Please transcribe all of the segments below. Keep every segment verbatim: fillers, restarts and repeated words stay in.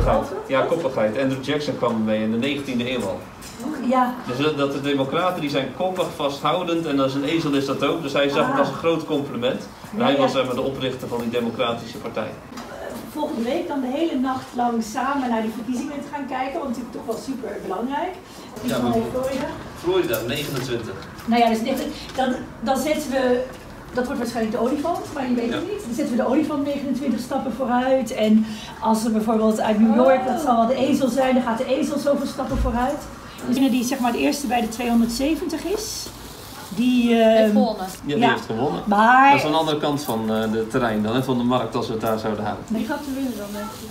koppigheid. Ja, koppigheid. Andrew Jackson kwam mee in de negentiende eeuw al. Ja. Dus dat de democraten die zijn koppig, vasthoudend en als een ezel is dat ook. Dus hij zag ah. het als een groot compliment. En hij was uh, de oprichter van die democratische partij. Volgende week dan de hele nacht lang samen naar die verkiezingen te gaan kijken, want natuurlijk toch wel super belangrijk. Ja, maar Florida. Florida, negenentwintig. Nou ja, dus dan, dan zetten we, dat wordt waarschijnlijk de olifant, maar je weet het ja. niet. Dan zetten we de olifant negenentwintig stappen vooruit. En als we bijvoorbeeld uit New York, dat zal wel de ezel zijn, dan gaat de ezel zoveel stappen vooruit. Dus die zeg maar de eerste bij de tweehonderdzeventig is. Die uh, heeft gewonnen. Ja, die ja. heeft gewonnen. Maar... Dat is aan de andere kant van uh, de terrein dan, hè, van de markt als we het daar zouden houden. Wie gaat er winnen dan, denk je?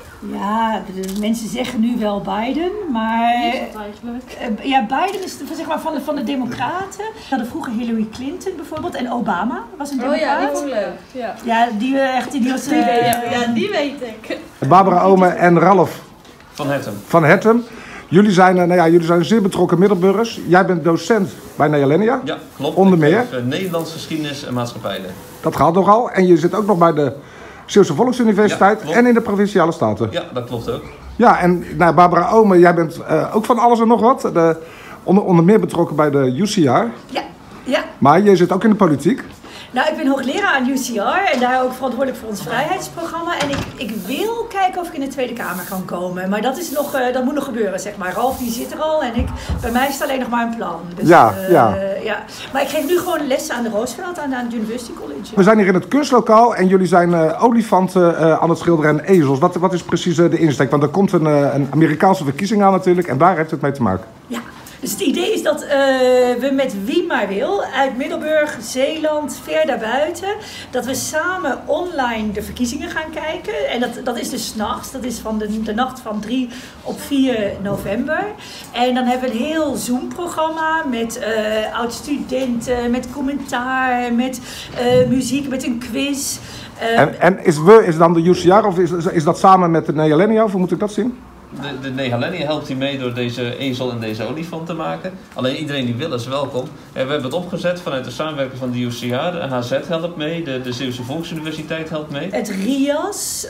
Ja, de, de mensen zeggen nu wel Biden, maar... Wie is dat eigenlijk? Uh, ja, Biden is de, zeg maar, van, de, van de democraten. We hadden vroeger Hillary Clinton bijvoorbeeld en Obama was een democraat. Oh ja, die vond ik leuk. Ja, ja die, echt, die was... Die Uh, weet, ja, die weet ik. Barbara Ome en Ralf van Hettem. Van Hettem. Jullie zijn, nou ja, jullie zijn zeer betrokken Middelburgers. Jij bent docent bij Nealenia. Ja, klopt. Onder meer. Ik geef, uh, Nederlands geschiedenis en maatschappijleer. Dat gaat nogal. En je zit ook nog bij de Zeeuwse Volksuniversiteit ja, en in de Provinciale Staten. Ja, dat klopt ook. Ja, en nou, Barbara Ome, jij bent uh, ook van alles en nog wat. De, onder, onder meer betrokken bij de U C R. Ja, ja. Maar jij zit ook in de politiek. Nou, ik ben hoogleraar aan U C R en daar ook verantwoordelijk voor ons vrijheidsprogramma. En ik, ik wil kijken of ik in de Tweede Kamer kan komen. Maar dat, is nog, uh, dat moet nog gebeuren, zeg maar. Ralf die zit er al en ik, bij mij is het alleen nog maar een plan. Dus, ja, uh, ja. ja. Maar ik geef nu gewoon lessen aan de Roosevelt, aan, aan het University College. We zijn hier in het kunstlokaal en jullie zijn uh, olifanten uh, aan het schilderen en ezels. Wat, wat is precies uh, de insteek? Want er komt een, uh, een Amerikaanse verkiezing aan natuurlijk en daar heeft het mee te maken. Ja. Dus het idee is dat uh, we met wie maar wil, uit Middelburg, Zeeland, ver daarbuiten, dat we samen online de verkiezingen gaan kijken. En dat, dat is dus 's nachts, dat is van de, de nacht van drie op vier november. En dan hebben we een heel Zoom-programma met uh, oud-studenten, met commentaar, met uh, muziek, met een quiz. Uh, en, en is we is dan de U C R of is, is dat samen met de Nealenia of hoe moet ik dat zien? De, de Nealenia helpt hier mee door deze ezel en deze olifant te maken. Alleen iedereen die wil is welkom. En we hebben het opgezet vanuit de samenwerking van de U C R. De H Z helpt mee, de, de Zeeuwse Volksuniversiteit helpt mee. Het R I A S,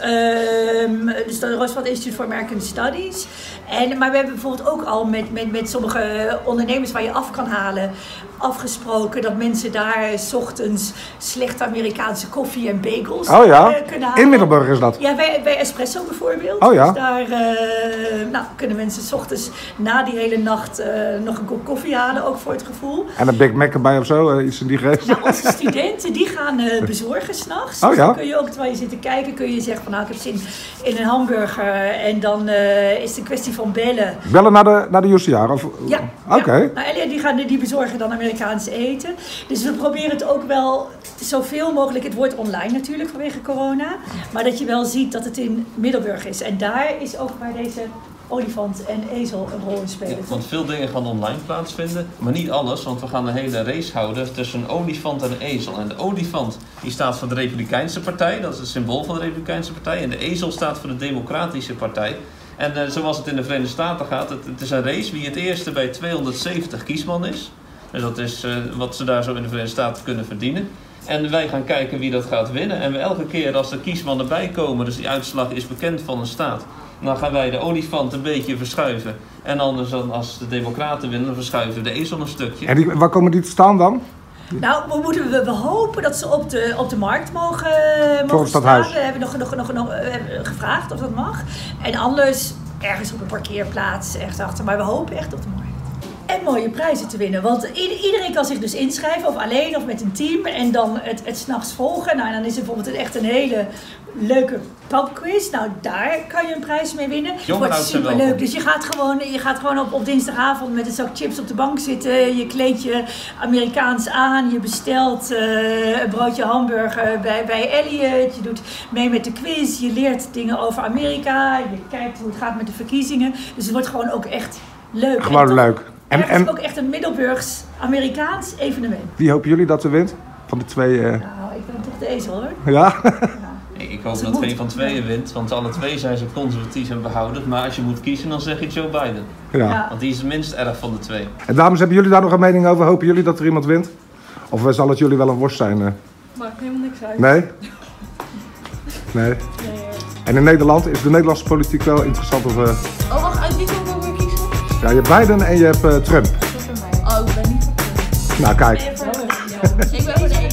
um, dus de Roosevelt Institute for American Studies. En, maar we hebben bijvoorbeeld ook al met, met, met sommige ondernemers waar je af kan halen, afgesproken dat mensen daar 's ochtends slechte Amerikaanse koffie en bagels oh ja. uh, kunnen halen. In Middelburg is dat? Ja, bij, bij Espresso bijvoorbeeld. Oh ja. Dus daar uh, nou, kunnen mensen 's ochtends na die hele nacht uh, nog een kop koffie halen, ook voor het gevoel. En een Big Mac erbij of zo, uh, iets in die geest? Nou, onze studenten die gaan uh, bezorgen s'nachts. Oh dus ja. dan kun je ook, terwijl je zit te kijken, kun je zeggen van nou ik heb zin in een hamburger. En dan uh, is het een kwestie van bellen. Bellen naar de, naar de U C R? Of... Ja. Oké. Okay. Ja. Nou, die, gaan, die bezorgen dan Amerikaans eten. Dus we proberen het ook wel zoveel mogelijk, het wordt online natuurlijk vanwege corona. Maar dat je wel ziet dat het in Middelburg is. En daar is ook waar deze olifant en ezel een rol in spelen. Ja, want veel dingen gaan online plaatsvinden, maar niet alles, want we gaan een hele race houden tussen een olifant en een ezel. En de olifant die staat voor de Republikeinse Partij, dat is het symbool van de Republikeinse Partij. En de ezel staat voor de Democratische Partij. En uh, zoals het in de Verenigde Staten gaat, het, het is een race wie het eerste bij tweehonderdzeventig kiesman is. Dus dat is uh, wat ze daar zo in de Verenigde Staten kunnen verdienen. En wij gaan kijken wie dat gaat winnen. En we elke keer als de kiesmannen erbij komen, dus die uitslag is bekend van een staat, dan gaan wij de olifant een beetje verschuiven. En anders dan als de democraten winnen, dan verschuiven we de ezel een stukje. En die, waar komen die te staan dan? Nou, we, moeten, we, we hopen dat ze op de, op de markt mogen, mogen staan. Stadhuis. We hebben nog, nog, nog, nog uh, gevraagd of dat mag. En anders ergens op een parkeerplaats, echt achter. Maar we hopen echt op de markt. En mooie prijzen te winnen. Want iedereen kan zich dus inschrijven, of alleen of met een team. En dan het, het 's nachts volgen. Nou, dan is er bijvoorbeeld echt een hele leuke pubquiz. Nou, daar kan je een prijs mee winnen. Het wordt super leuk. Dus je gaat gewoon, je gaat gewoon op, op dinsdagavond met een zak chips op de bank zitten. Je kleedt je Amerikaans aan. Je bestelt uh, een broodje hamburger bij, bij Elliot. Je doet mee met de quiz. Je leert dingen over Amerika. Je kijkt hoe het gaat met de verkiezingen. Dus het wordt gewoon ook echt leuk. Gewoon leuk. En het is ook echt een Middelburgs Amerikaans evenement. Wie hopen jullie dat er wint? Van de twee... Uh... Nou, ik ben toch de ezel hoor. Ja? Ja. Ik hoop dat geen van tweeën wint, want alle twee zijn ze conservatief en behoudend. Maar als je moet kiezen, dan zeg je Joe Biden. Ja. Ja. Want die is het minst erg van de twee. En dames, hebben jullie daar nog een mening over? Hopen jullie dat er iemand wint? Of zal het jullie wel een worst zijn? Uh? Maakt helemaal niks uit. Nee? Nee? Nee. En in Nederland, is de Nederlandse politiek wel interessant? Of, uh... Oh, wacht, uit wie kom ik ook weer kiezen? Ja, je hebt Biden en je hebt uh, Trump. Oh, ik ben niet voor Trump. Nou, kijk. Ik ben voor de